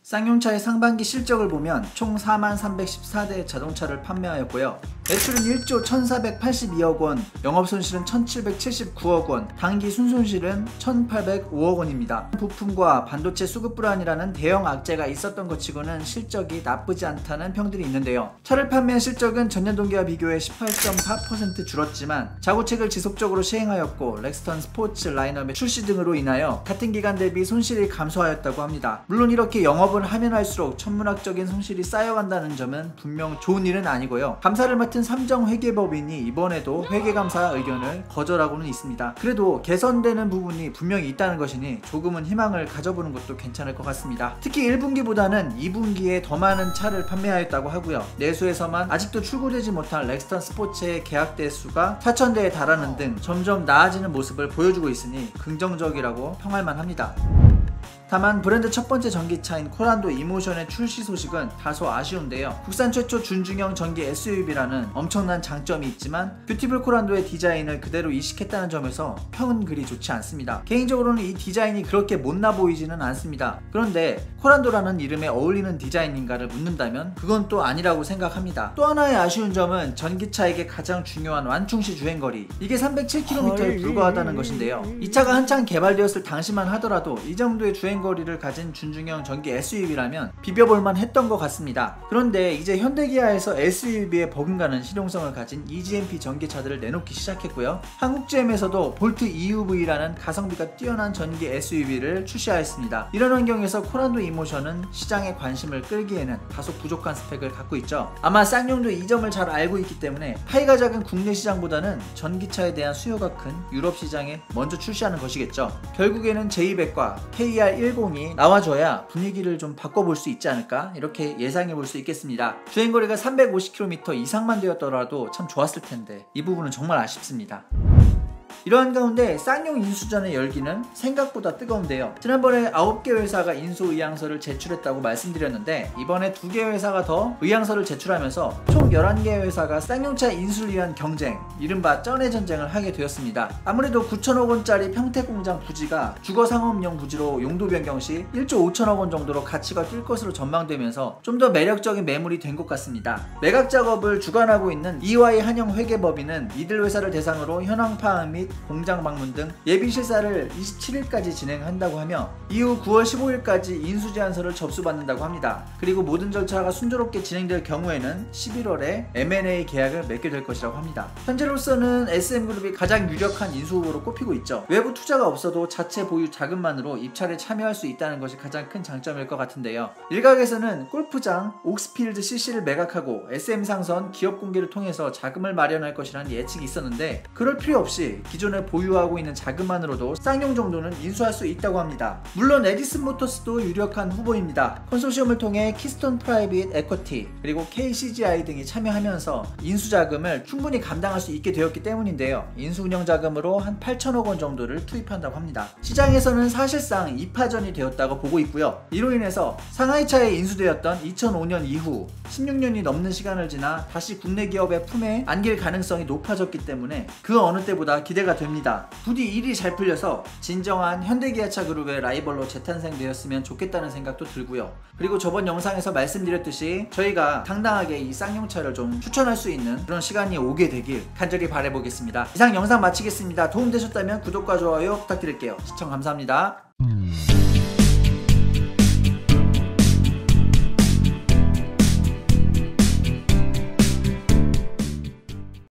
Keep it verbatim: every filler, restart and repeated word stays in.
쌍용차의 상반기 실적을 보면 총 사만 삼백십사 대 자동차를 판매하였고요. 매출은 일조 천사백팔십이억 원, 영업손실은 천칠백칠십구억 원, 당기 순손실은 천팔백오억 원입니다. 부품과 반도체 수급 불안이라는 대형 악재가 있었던 것 치고는 실적이 나쁘지 않다는 평들이 있는데요. 차를 판매한 실적은 전년 동기와 비교해 십팔 점 사 퍼센트 줄었지만 자구책을 지속적으로 시행하였고 렉스턴 스포츠 라인업의 출시 등으로 인하여 같은 기간 대비 손실이 감소하였다고 합니다. 물론 이렇게 영업을 하면 할수록 천문학적인 손실이 쌓여간다는 점은 분명 좋은 일은 아니고요. 감사를 맡은 삼정회계법인이 이번에도 회계감사 의견을 거절하고는 있습니다. 그래도 개선되는 부분이 분명히 있다는 것이니 조금은 희망을 가져보는 것도 괜찮을 것 같습니다. 특히 일 분기보다는 이 분기에 더 많은 차를 판매하였다고 하고요. 내수에서만 아직도 출고되지 못한 렉스턴 스포츠의 계약 대수가 사천 대에 달하는 등 점점 나아지는 모습을 보여주고 있으니 긍정적이라고 평할만 합니다. 다만 브랜드 첫 번째 전기차인 코란도 이모션의 출시 소식은 다소 아쉬운데요. 국산 최초 준중형 전기 에스유브이라는 엄청난 장점이 있지만 뷰티풀 코란도의 디자인을 그대로 이식했다는 점에서 평은 그리 좋지 않습니다. 개인적으로는 이 디자인이 그렇게 못나 보이지는 않습니다. 그런데 코란도라는 이름에 어울리는 디자인인가를 묻는다면 그건 또 아니라고 생각합니다. 또 하나의 아쉬운 점은 전기차에게 가장 중요한 완충시 주행거리, 이게 삼백칠 킬로미터에 불과하다는 것인데요. 이 차가 한창 개발되었을 당시만 하더라도 이 정도의 주행 거리를 가진 준중형 전기 에스유브이라면 비벼볼만 했던 것 같습니다. 그런데 이제 현대기아에서 에스유브이에 버금가는 실용성을 가진 이지엠피 전기차들을 내놓기 시작했고요. 한국지엠에서도 볼트 이유브이라는 가성비가 뛰어난 전기 에스유브이를 출시하였습니다. 이런 환경에서 코란도 이모션은 시장의 관심을 끌기에는 다소 부족한 스펙을 갖고 있죠. 아마 쌍용도 이 점을 잘 알고 있기 때문에 파이가 작은 국내 시장보다는 전기차에 대한 수요가 큰 유럽 시장에 먼저 출시하는 것이겠죠. 결국에는 제이백과 케이알 일공이 나와줘야 분위기를 좀 바꿔볼 수 있지 않을까, 이렇게 예상해볼 수 있겠습니다. 주행거리가 삼백오십 킬로미터 이상만 되었더라도 참 좋았을 텐데 이 부분은 정말 아쉽습니다. 이러한 가운데 쌍용 인수전의 열기는 생각보다 뜨거운데요. 지난번에 아홉 개 회사가 인수 의향서를 제출했다고 말씀드렸는데 이번에 두 개 회사가 더 의향서를 제출하면서 총 열한 개 회사가 쌍용차 인수를 위한 경쟁, 이른바 쩐의 전쟁을 하게 되었습니다. 아무래도 구천억 원짜리 평택공장 부지가 주거상업용 부지로 용도 변경 시 일조 오천억 원 정도로 가치가 뛸 것으로 전망되면서 좀 더 매력적인 매물이 된 것 같습니다. 매각 작업을 주관하고 있는 이와이 한영회계법인은 이들 회사를 대상으로 현황 파악 및 공장 방문 등 예비 실사를 이십칠 일까지 진행한다고 하며 이후 구월 십오일까지 인수 제안서를 접수받는다고 합니다. 그리고 모든 절차가 순조롭게 진행될 경우에는 십일월에 엠 앤 에이 계약을 맺게 될 것이라고 합니다. 현재로서는 에스엠그룹이 가장 유력한 인수 후보로 꼽히고 있죠. 외부 투자가 없어도 자체 보유 자금만으로 입찰에 참여할 수 있다는 것이 가장 큰 장점일 것 같은데요. 일각에서는 골프장 옥스필드 씨씨를 매각하고 에스엠 상선 기업 공개를 통해서 자금을 마련할 것이라는 예측이 있었는데 그럴 필요 없이 기존에 보유하고 있는 자금만으로도 쌍용 정도는 인수할 수 있다고 합니다. 물론 에디슨 모터스도 유력한 후보입니다. 컨소시엄을 통해 키스톤 프라이빗 에쿼티 그리고 케이씨지아이 등이 참여하면서 인수 자금을 충분히 감당할 수 있게 되었기 때문인데요. 인수 운영 자금으로 한 팔천억 원 정도를 투입한다고 합니다. 시장에서는 사실상 이파전이 되었다고 보고 있고요. 이로 인해서 상하이차에 인수되었던 이천오 년 이후 십육 년이 넘는 시간을 지나 다시 국내 기업의 품에 안길 가능성이 높아졌기 때문에 그 어느 때보다 기대가 됩니다. 부디 일이 잘 풀려서 진정한 현대기아차 그룹의 라이벌로 재탄생되었으면 좋겠다는 생각도 들고요. 그리고 저번 영상에서 말씀드렸듯이 저희가 당당하게 이 쌍용차를 좀 추천할 수 있는 그런 시간이 오게 되길 간절히 바라보겠습니다. 이상 영상 마치겠습니다. 도움되셨다면 구독과 좋아요 부탁드릴게요. 시청 감사합니다.